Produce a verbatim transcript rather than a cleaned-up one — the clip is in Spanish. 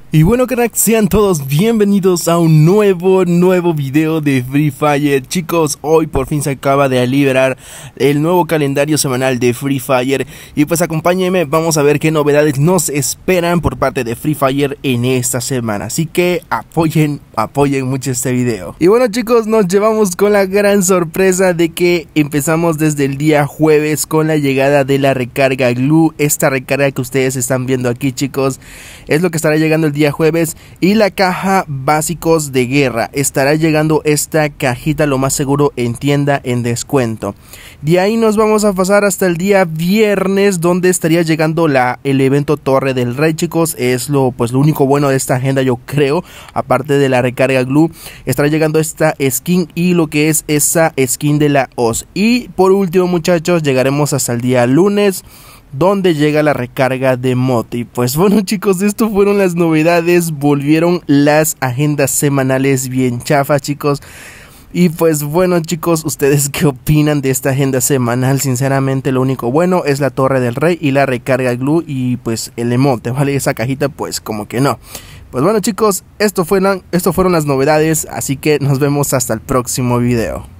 Y bueno, cracks, sean todos bienvenidos a un nuevo, nuevo video de Free Fire. Chicos, hoy por fin se acaba de liberar el nuevo calendario semanal de Free Fire. Y pues acompáñenme, vamos a ver qué novedades nos esperan por parte de Free Fire en esta semana. Así que apoyen, apoyen mucho este video. Y bueno, chicos, nos llevamos con la gran sorpresa de que empezamos desde el día jueves con la llegada de la recarga Glue. Esta recarga que ustedes están viendo aquí, chicos, es lo que estará llegando el día jueves. Y la caja básicos de guerra, estará llegando esta cajita lo más seguro en tienda en descuento. De ahí nos vamos a pasar hasta el día viernes, donde estaría llegando la el evento Torre del Rey, chicos. Es lo pues lo único bueno de esta agenda, yo creo, aparte de la recarga Glue. Estará llegando esta skin y lo que es esa skin de la Oz. Y por último, muchachos, llegaremos hasta el día lunes, donde llega la recarga de Moti. Pues bueno, chicos, esto fueron las novedades. Volvieron las agendas semanales bien chafas, chicos. Y pues bueno, chicos, ¿ustedes qué opinan de esta agenda semanal? Sinceramente, lo único bueno es la Torre del Rey y la recarga Glue y pues el emote, ¿vale? Esa cajita pues como que no. Pues bueno, chicos, esto fueron, esto fueron las novedades, así que nos vemos hasta el próximo video.